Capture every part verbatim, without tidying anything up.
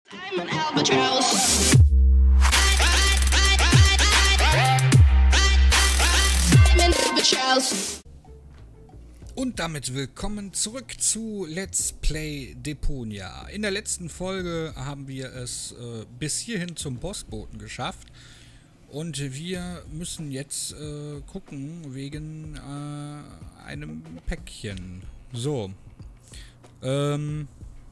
I'm an albatross. I'm an albatross. Und damit willkommen zurück zu Let's Play Deponia. In der letzten Folge haben wir es äh, bis hierhin zum Bossboten geschafft. Und wir müssen jetzt äh, gucken wegen äh, einem Päckchen. So. Ähm...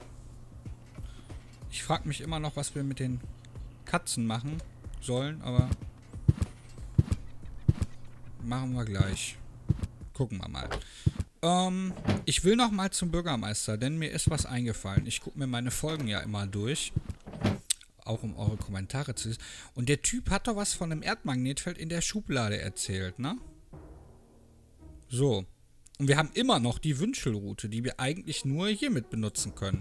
Ich frage mich immer noch, was wir mit den Katzen machen sollen, aber machen wir gleich. Gucken wir mal. Ähm, ich will noch mal zum Bürgermeister, denn mir ist was eingefallen. Ich gucke mir meine Folgen ja immer durch, auch um eure Kommentare zu lesen. Und der Typ hat doch was von einem Erdmagnetfeld in der Schublade erzählt, ne? So. Und wir haben immer noch die Wünschelroute, die wir eigentlich nur hiermit benutzen können.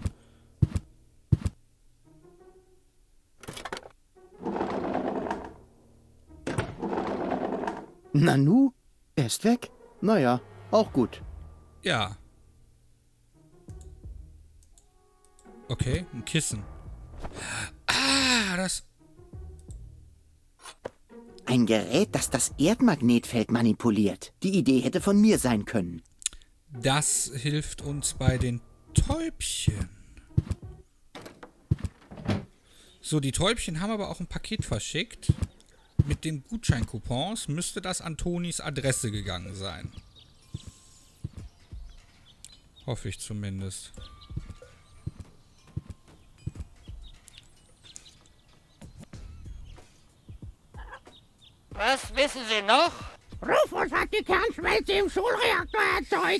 Nanu? Er ist weg? Naja, auch gut. Ja. Okay, ein Kissen. Ah, das... Ein Gerät, das das Erdmagnetfeld manipuliert. Die Idee hätte von mir sein können. Das hilft uns bei den Täubchen. So, die Täubchen haben aber auch ein Paket verschickt. Mit den Gutscheincoupons müsste das an Tonis Adresse gegangen sein. Hoffe ich zumindest. Was wissen Sie noch? Rufus hat die Kernschmelze im Schulreaktor erzeugt.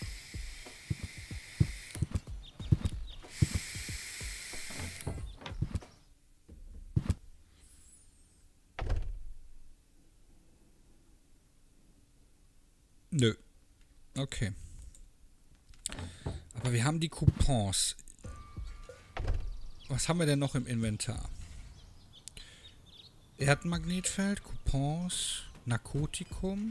Nö. Okay. Aber wir haben die Coupons. Was haben wir denn noch im Inventar? Erdmagnetfeld, Coupons, Narkotikum.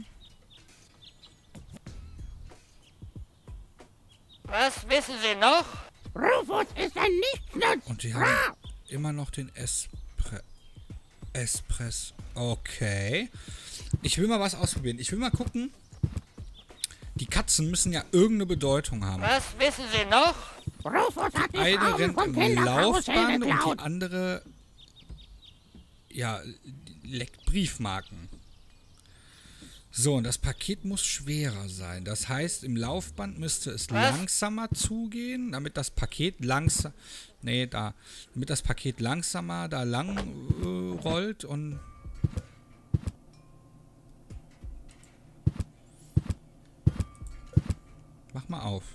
Was wissen Sie noch? Rufus ist ein Nichtsnutz. Und die haben immer noch den Espre Espress. Okay. Ich will mal was ausprobieren. Ich will mal gucken. Die Katzen müssen ja irgendeine Bedeutung haben. Was wissen Sie noch? Rufus hat die Eine Frauen rennt vom im Kinderkarussell Laufband und geklaut. die andere, ja, leckt Briefmarken. So, und das Paket muss schwerer sein. Das heißt, im Laufband müsste es Was? langsamer zugehen, damit das Paket langsam, nee, da, damit das Paket langsamer da lang äh, rollt und mach mal auf.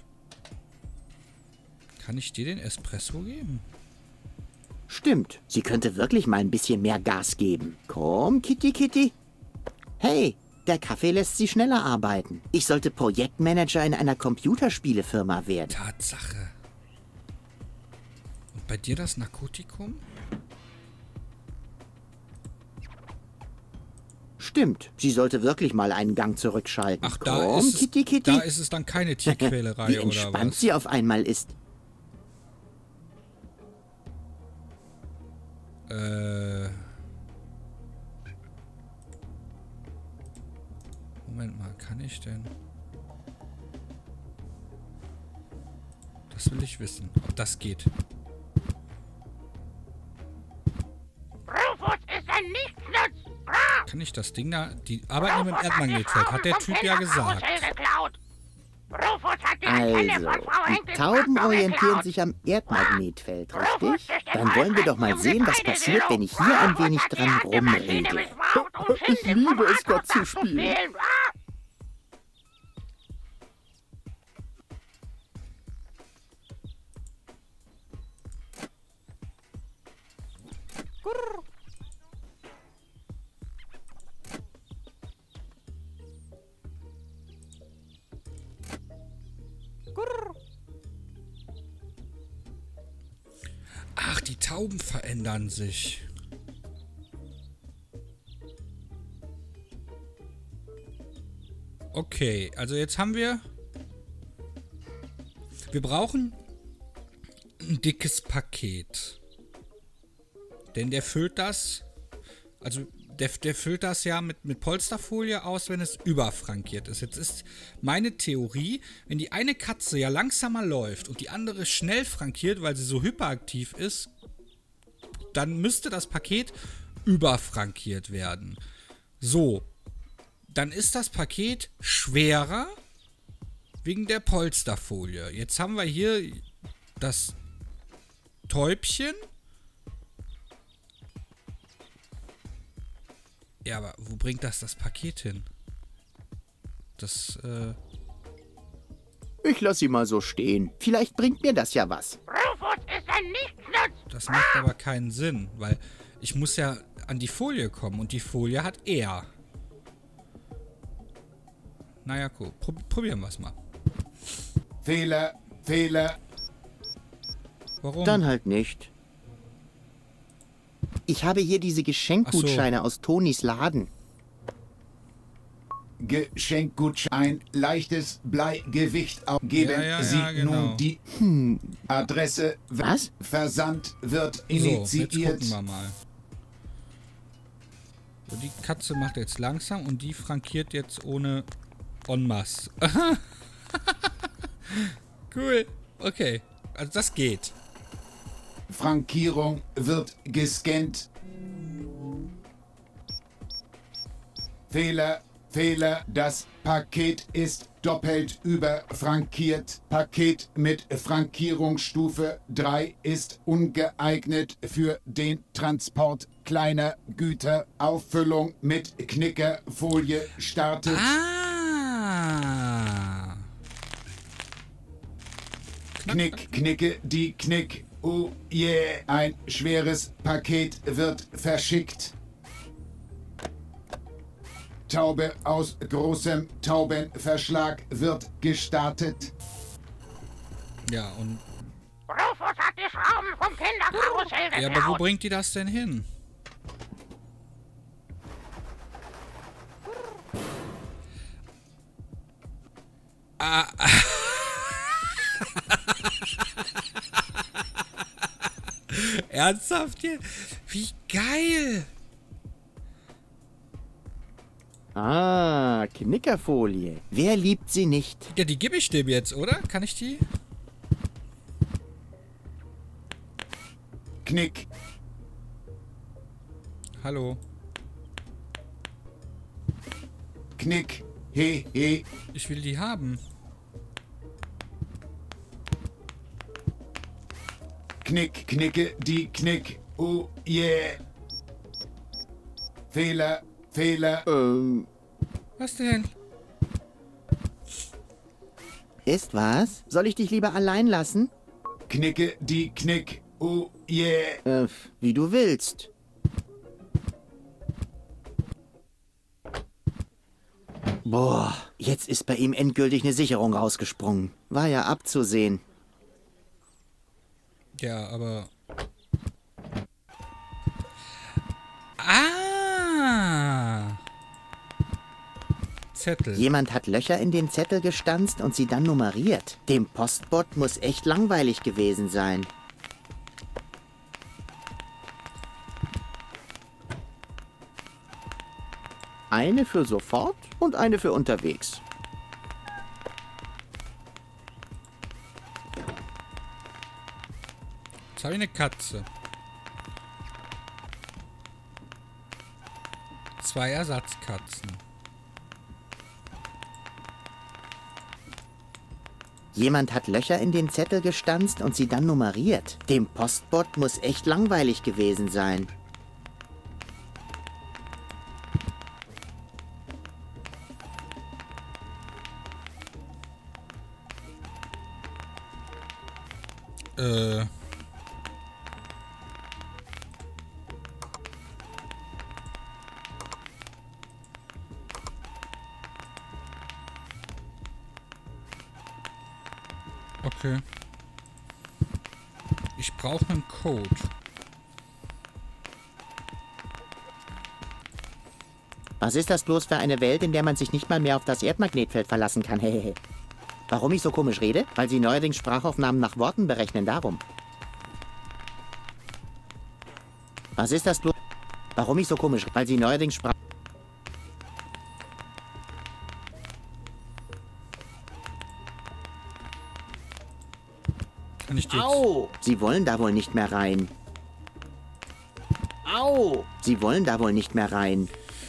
Kann ich dir den Espresso geben? Stimmt, sie könnte wirklich mal ein bisschen mehr Gas geben. Komm, Kitty, Kitty. Hey, der Kaffee lässt sie schneller arbeiten. Ich sollte Projektmanager in einer Computerspielefirma werden. Tatsache. Und bei dir das Narkotikum? Stimmt, sie sollte wirklich mal einen Gang zurückschalten. Ach, da Komm, ist, es, Kitty, Kitty. da ist es dann keine Tierquälerei Wie oder entspannt was? sie auf einmal ist. Äh. Moment mal, kann ich denn? Das will ich wissen, ob das geht. Rufus ist ein Nichtsnutz. Kann ich das Ding da... Die arbeiten mit dem Erdmagnetfeld, hat der Typ ja gesagt. Rufus hat die Antenne Also, von Frau die Henkels Tauben Traktor orientieren geklaut. sich am Erdmagnetfeld, Rufus richtig? ist der Dann wollen wir doch mal sehen, was passiert, wenn ich hier ein wenig dran rumrede. Ich liebe es, Gott zu spielen. Ach, die Tauben verändern sich. Okay, also jetzt haben wir... Wir brauchen ein dickes Paket. Denn der füllt das, also der, der füllt das ja mit, mit Polsterfolie aus, wenn es überfrankiert ist. Jetzt ist meine Theorie, wenn die eine Katze ja langsamer läuft und die andere schnell frankiert, weil sie so hyperaktiv ist, dann müsste das Paket überfrankiert werden. So, dann ist das Paket schwerer wegen der Polsterfolie. Jetzt haben wir hier das Täubchen. Ja, aber wo bringt das das Paket hin? Das, äh... Ich lass sie mal so stehen. Vielleicht bringt mir das ja was. Rufus ist ein Nichtsnutz. Das macht aber keinen Sinn, weil ich muss ja an die Folie kommen und die Folie hat er. Naja, cool. Pro probieren wir es mal. Fehler, Fehler. Warum? Dann halt nicht. Ich habe hier diese Geschenkgutscheine aus Tonis Laden. Geschenkgutschein, leichtes Bleigewicht aufgeben. Ja, ja, Sie ja, genau. nun die Adresse. Was? Versand wird So, jetzt initiiert. gucken wir mal. So, die Katze macht jetzt langsam und die frankiert jetzt ohne en masse. Cool. Okay. Also das geht. Frankierung wird gescannt. Fehler, Fehler. Das Paket ist doppelt überfrankiert. Paket mit Frankierungsstufe drei ist ungeeignet für den Transport kleiner Güter. Auffüllung mit Knickerfolie startet. Ah. Knick, knicke, die Knick. Oh yeah, ein schweres Paket wird verschickt. Taube aus großem Taubenverschlag wird gestartet. Ja, und... Rufus hat die Schrauben vom Kinderkarussell geklaut. Ja, aber wo bringt die das denn hin? Ah. Ernsthaft hier? Wie geil! Ah, Knickerfolie. Wer liebt sie nicht? Ja, die gebe ich dem jetzt, oder? Kann ich die? Knick, Hallo. Knick, he, he. Ich will die haben. Knick, knicke, die Knick. Oh yeah. Fehler, Fehler. Ähm, Was denn? ist was? Soll ich dich lieber allein lassen? Knicke, die Knick. Oh yeah. Äh, wie du willst. Boah, jetzt ist bei ihm endgültig eine Sicherung rausgesprungen. War ja abzusehen. Ja, aber... Ah! Zettel. Jemand hat Löcher in den Zettel gestanzt und sie dann nummeriert. Dem Postbot muss echt langweilig gewesen sein. Eine für sofort und eine für unterwegs. Jetzt habe ich eine Katze. Zwei Ersatzkatzen. Jemand hat Löcher in den Zettel gestanzt und sie dann nummeriert. Dem Postbot muss echt langweilig gewesen sein. Äh... Okay. Ich brauche einen Code. Was ist das bloß für eine Welt, in der man sich nicht mal mehr auf das Erdmagnetfeld verlassen kann? Hehehe. Warum ich so komisch rede? Weil sie neuerdings Sprachaufnahmen nach Worten berechnen, darum. Was ist das bloß? Warum ich so komisch? Weil sie neuerdings sprach. Kann ich die jetzt... Au! Sie wollen da wohl nicht mehr rein. Au! Sie wollen da wohl nicht mehr rein.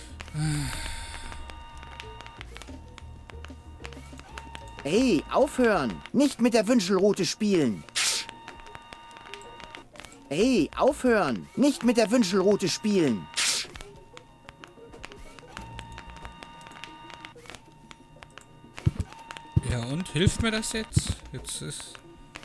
Hey, aufhören! Nicht mit der Wünschelrute spielen! Hey, aufhören! Nicht mit der Wünschelrute spielen! Ja, und? Hilft mir das jetzt? Jetzt ist...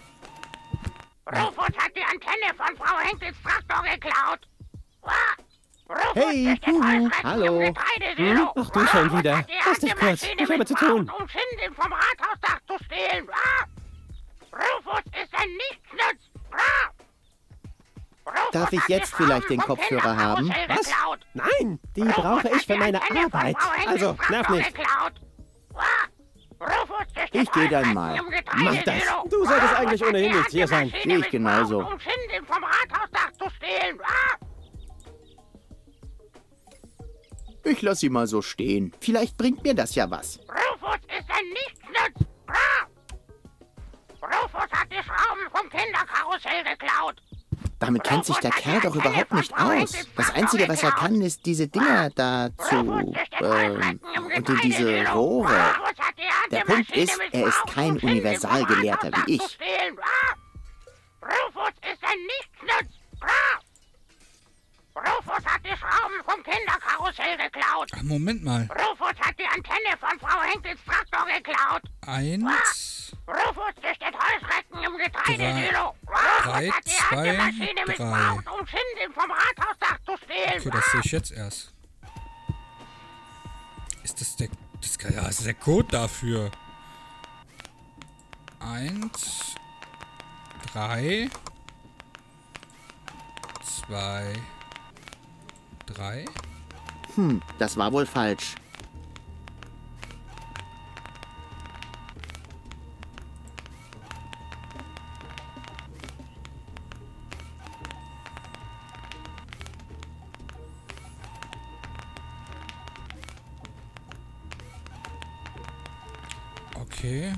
Rufus hat die Antenne von Frau Henkels Traktor geklaut. Rufus Hey, ist der Huhu, Heuschrecken hallo. im Getreidesilo. Ach, du schon wieder. Hat die Lass dich erste kurz, Maschine ich habe zu missbraucht, tun. um Schindeln vom Rathausdach zu stehlen. Rufus ist ein Nichtsnutz. Rufus Darf ich hat die jetzt vielleicht Schrauben den vom Kopfhörer haben? Kinderkarussell Was? geklaut. Nein, die Rufus brauche hat ich für die meine Antenne von Arbeit. Frau Henkels Also, nerv Traktor nicht. geklaut. Rufus ist der Ich geh dann Heuschrecken mal. im Mach das. Getreidesilo. Du solltest Rufus eigentlich hat die ohnehin nicht erste hier sein. Maschine Geh ich genauso. missbraucht, um Schindeln vom Rathausdach zu stehlen. Ich lass sie mal so stehen. Vielleicht bringt mir das ja was. Rufus ist ein Nichtsnutz. Rufus hat die Schrauben vom Kinderkarussell geklaut. Damit kennt sich der Kerl doch überhaupt nicht aus. Das Einzige, was er kann, ist diese Dinger da zu... Ähm, und in diese Rohre. Der Punkt ist, er ist kein Universalgelehrter wie ich. Rufus ist ein Nichtsnutz. Rufus hat die Schrauben vom Kinderkarussell geklaut. Ach, Moment mal. Rufus hat die Antenne von Frau Henkels Traktor geklaut. Eins... Rufus züchtet Heuschrecken im Getreidesilo. Drei, Rufus hat die zwei, erste Maschine drei. missbraucht, um Schindeln vom Rathausdach zu stehlen. Okay, das sehe ich jetzt erst. Ist das der... Das, ja, das ist der Code dafür. Eins... Drei... Zwei... Drei... Hm, das war wohl falsch. Okay.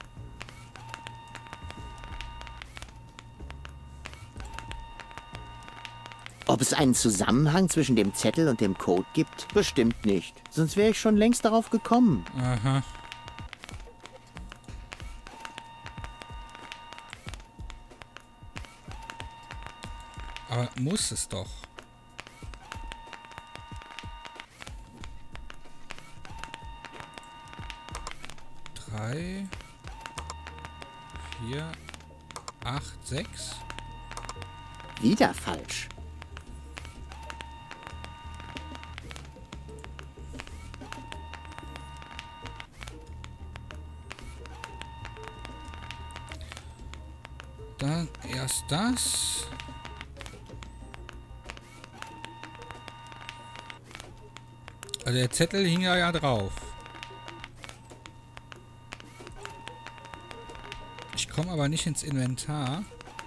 Ob es einen Zusammenhang zwischen dem Zettel und dem Code gibt? Bestimmt nicht. Sonst wäre ich schon längst darauf gekommen. Aha. Aber muss es doch. Drei, vier, acht, sechs. Wieder falsch. Dann erst das. Also der Zettel hing ja, ja drauf. Ich komme aber nicht ins Inventar.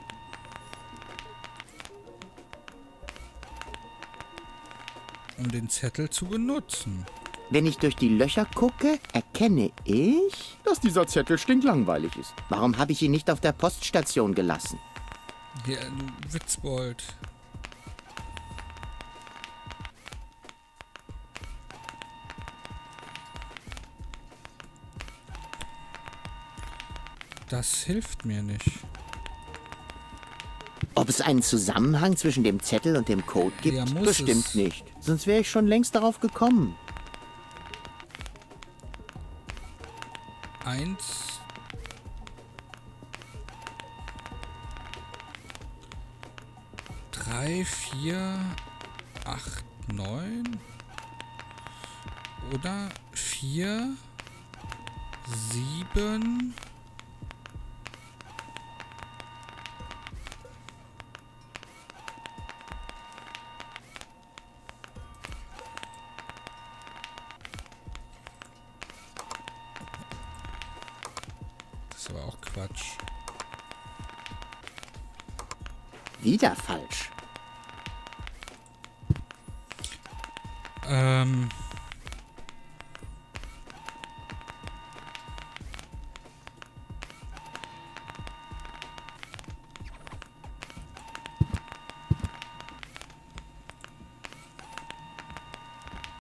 Um den Zettel zu benutzen. Wenn ich durch die Löcher gucke, erkenne ich, dass dieser Zettel stinklangweilig ist. Warum habe ich ihn nicht auf der Poststation gelassen? Hier, du Witzbold. Das hilft mir nicht. Ob es einen Zusammenhang zwischen dem Zettel und dem Code gibt? Ja, muss Bestimmt es. nicht. Sonst wäre ich schon längst darauf gekommen. Eins. Drei, vier, acht, neun. Oder vier, sieben. Das ist aber auch Quatsch. Wieder falsch. Ähm,